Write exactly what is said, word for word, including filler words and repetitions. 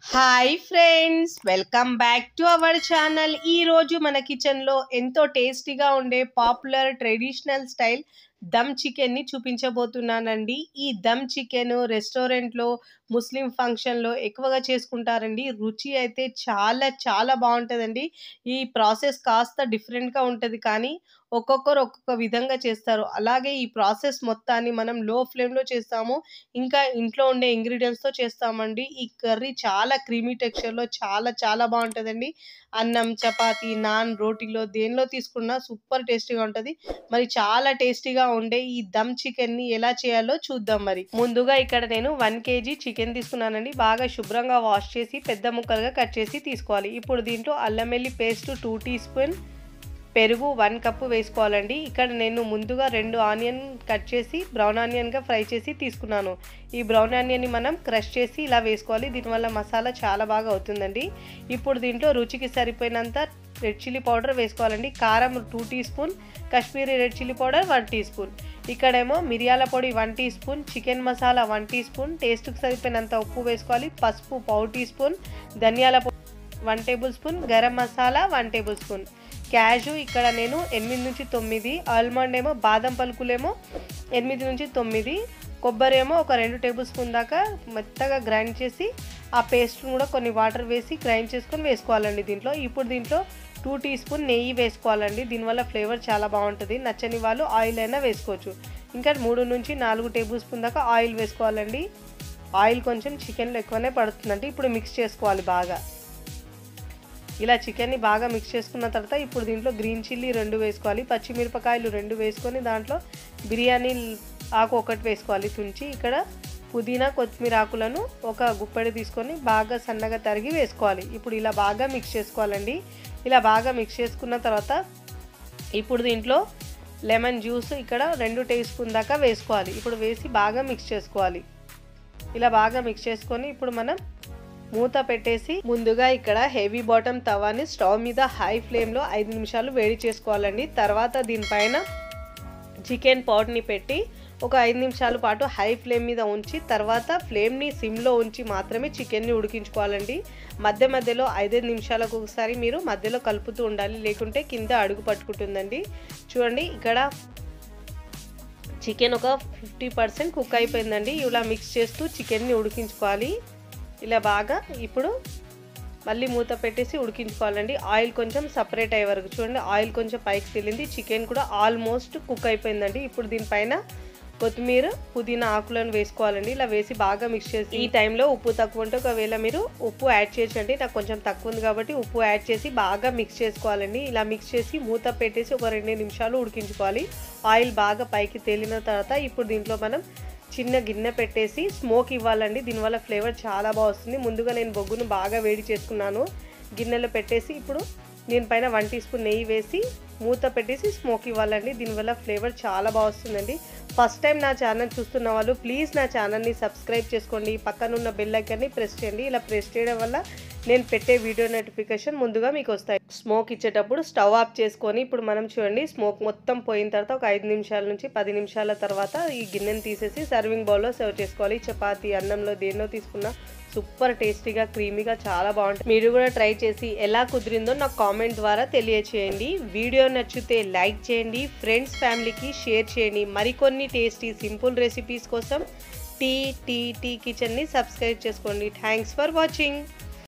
Hi friends, welcome back to our channel. ఈరోజు మన కిచెన్లో ఎంతో టేస్టీగా ఉండే పాపులర్ ట్రెడిషనల్ స్టైల్ దమ్ చికెన్ని చూపించబోతున్నానండి. ఈ దమ్ చికెన్ రెస్టారెంట్లో, ముస్లిం ఫంక్షన్లో ఎక్కువగా చేసుకుంటారండి. రుచి అయితే చాలా చాలా బాగుంటుందండి. ఈ ప్రాసెస్ కాస్త డిఫరెంట్గా ఉంటుంది, కానీ ఒక్కొక్కరు ఒక్కొక్క విధంగా చేస్తారు. అలాగే ఈ ప్రాసెస్ మొత్తాన్ని మనం లో ఫ్లేమ్లో చేస్తాము, ఇంకా ఇంట్లో ఉండే ఇంగ్రీడియంట్స్తో చేస్తామండి. ఈ కర్రీ చాలా క్రీమీ టెక్స్చర్లో చాలా చాలా బాగుంటుందండి. అన్నం, చపాతీ, నాన్, రోటీలో దేనిలో తీసుకున్నా సూపర్ టేస్టీగా ఉంటుంది. మరి చాలా టేస్టీగా ఉండే ఈ దమ్ చికెన్ని ఎలా చేయాలో చూద్దాం. మరి ముందుగా ఇక్కడ నేను వన్ కేజీ చికెన్ తీసుకున్నానండి. బాగా శుభ్రంగా వాష్ చేసి పెద్ద ముక్కలుగా కట్ చేసి తీసుకోవాలి. ఇప్పుడు దీంట్లో అల్లం వెల్లుల్లి పేస్ట్ టూ టీ స్పూన్, పెరుగు వన్ కప్పు వేసుకోవాలండి. ఇక్కడ నేను ముందుగా రెండు ఆనియన్ కట్ చేసి బ్రౌన్ ఆనియన్గా ఫ్రై చేసి తీసుకున్నాను. ఈ బ్రౌన్ ఆనియన్ని మనం క్రష్ చేసి ఇలా వేసుకోవాలి. దీనివల్ల మసాలా చాలా బాగా అవుతుందండి. ఇప్పుడు దీంట్లో రుచికి సరిపోయినంత రెడ్ చిల్లీ పౌడర్ వేసుకోవాలండి. కారం two teaspoon, Kashmiri red chilli powder one teaspoon, ఇక్కడేమో మిరియాల పొడి one teaspoon, chicken masala one teaspoon, టేస్ట్కి సరిపోయినంత ఉప్పు వేసుకోవాలి. పసుపు పావు టీ స్పూన్, ధనియాల పొడి one tablespoon, garam masala one tablespoon, cashew ఇక్కడ నేను ఎనిమిది నుంచి తొమ్మిది, ఆల్మండ్ ఏమో బాదం పలుకులేమో ఎనిమిది నుంచి తొమ్మిది, కొబ్బరి ఏమో ఒక రెండు టేబుల్ స్పూన్ దాకా మెత్తగా గ్రైండ్ చేసి ఆ పేస్ట్ను కూడా కొన్ని వాటర్ వేసి గ్రైండ్ చేసుకొని వేసుకోవాలండి దీంట్లో. ఇప్పుడు దీంట్లో టూ టీ స్పూన్ నెయ్యి వేసుకోవాలండి. దీనివల్ల ఫ్లేవర్ చాలా బాగుంటుంది. నచ్చని వాళ్ళు ఆయిల్ అయినా వేసుకోవచ్చు. ఇంకా మూడు నుంచి నాలుగు టేబుల్ స్పూన్ దాకా ఆయిల్ వేసుకోవాలండి. ఆయిల్ కొంచెం చికెన్లో ఎక్కువనే పడుతుందండి. ఇప్పుడు మిక్స్ చేసుకోవాలి బాగా. ఇలా చికెన్ని బాగా మిక్స్ చేసుకున్న తర్వాత ఇప్పుడు దీంట్లో గ్రీన్ చిల్లీ రెండు వేసుకోవాలి, పచ్చిమిరపకాయలు రెండు వేసుకొని దాంట్లో బిర్యానీ ఆకు ఒకటి వేసుకోవాలి తుంచి. ఇక్కడ పుదీనా కొత్తిమీర ఆకులను ఒక గుప్పెడు తీసుకొని బాగా సన్నగా తరిగి వేసుకోవాలి. ఇప్పుడు ఇలా బాగా మిక్స్ చేసుకోవాలండి. ఇలా బాగా మిక్స్ చేసుకున్న తర్వాత ఇప్పుడు దీంట్లో లెమన్ జ్యూస్ ఇక్కడ రెండు టీ స్పూన్ దాకా వేసుకోవాలి. ఇప్పుడు వేసి బాగా మిక్స్ చేసుకోవాలి. ఇలా బాగా మిక్స్ చేసుకొని ఇప్పుడు మనం మూత పెట్టేసి ముందుగా ఇక్కడ హెవీ బాటమ్ తవాని స్టవ్ మీద హై ఫ్లేమ్లో ఐదు నిమిషాలు వేడి చేసుకోవాలండి. తర్వాత దీనిపైన చికెన్ పాట్ని పెట్టి ఒక ఐదు నిమిషాల పాటు హై ఫ్లేమ్ మీద ఉంచి తర్వాత ఫ్లేమ్ని సిమ్లో ఉంచి మాత్రమే చికెన్ని ఉడికించుకోవాలండి. మధ్య మధ్యలో ఐదైదు నిమిషాలకు ఒకసారి మీరు మధ్యలో కలుపుతూ ఉండాలి, లేకుంటే కింద అడుగు పట్టుకుంటుందండి. చూడండి, ఇక్కడ చికెన్ ఒక ఫిఫ్టీ పర్సెంట్ కుక్ అయిపోయిందండి. ఇలా మిక్స్ చేస్తూ చికెన్ని ఉడికించుకోవాలి. ఇలా బాగా ఇప్పుడు మళ్ళీ మూత పెట్టేసి ఉడికించుకోవాలండి. ఆయిల్ కొంచెం సపరేట్ అయ్యే వరకు. చూడండి, ఆయిల్ కొంచెం పైకి తేలింది. చికెన్ కూడా ఆల్మోస్ట్ కుక్ అయిపోయిందండి. ఇప్పుడు దీనిపైన కొత్తిమీర, పుదీనా ఆకులను వేసుకోవాలండి. ఇలా వేసి బాగా మిక్స్ చేసి ఈ టైంలో ఉప్పు తక్కువ ఉంటే ఒకవేళ మీరు ఉప్పు యాడ్ చేయండి. నాకు కొంచెం తక్కువ ఉంది కాబట్టి ఉప్పు యాడ్ చేసి బాగా మిక్స్ చేసుకోవాలండి. ఇలా మిక్స్ చేసి మూత పెట్టేసి ఒక రెండు నిమిషాలు ఉడికించుకోవాలి. ఆయిల్ బాగా పైకి తేలిన తర్వాత ఇప్పుడు దీంట్లో మనం చిన్న గిన్నె పెట్టేసి స్మోక్ ఇవ్వాలండి. దీనివల్ల ఫ్లేవర్ చాలా బాగా వస్తుంది. ముందుగా నేను బొగ్గును బాగా వేడి చేసుకున్నాను. గిన్నెలో పెట్టేసి ఇప్పుడు దీనిపైన వన్ టీ స్పూన్ నెయ్యి వేసి మూత పెట్టేసి స్మోక్ ఇవ్వాలండి. దీనివల్ల ఫ్లేవర్ చాలా బాగా వస్తుందండి. ఫస్ట్ టైం నా ఛానల్ చూస్తున్న వాళ్ళు ప్లీజ్ నా ఛానల్ని సబ్స్క్రైబ్ చేసుకోండి. పక్కన ఉన్న బెల్ ఐకాన్ని ప్రెస్ చేయండి. ఇలా ప్రెస్ చేయడం వల్ల నేను పెట్టే వీడియో నోటిఫికేషన్ ముందుగా మీకు వస్తాయి. స్మోక్ ఇచ్చేటప్పుడు స్టవ్ ఆఫ్ చేసుకొని ఇప్పుడు మనం చూడండి, స్మోక్ మొత్తం పోయిన తర్వాత ఒక ఐదు నిమిషాల నుంచి పది నిమిషాల తర్వాత ఈ గిన్నెని తీసేసి సర్వింగ్ బౌల్లో సర్వ్ చేసుకోవాలి. చపాతీ, అన్నంలో దేన్నో తీసుకున్నా సూపర్ టేస్టీగా క్రీమీగా చాలా బాగుంటుంది. మీరు కూడా ట్రై చేసి ఎలా కుదిరిందో నాకు కామెంట్ ద్వారా తెలియచేయండి. వీడియో నచ్చితే లైక్ చేయండి, ఫ్రెండ్స్ ఫ్యామిలీకి షేర్ చేయండి. మరికొన్ని టేస్టీ సింపుల్ రెసిపీస్ కోసం టీ టీ టీ కిచెన్ని సబ్స్క్రైబ్ చేసుకోండి. Thanks for watching.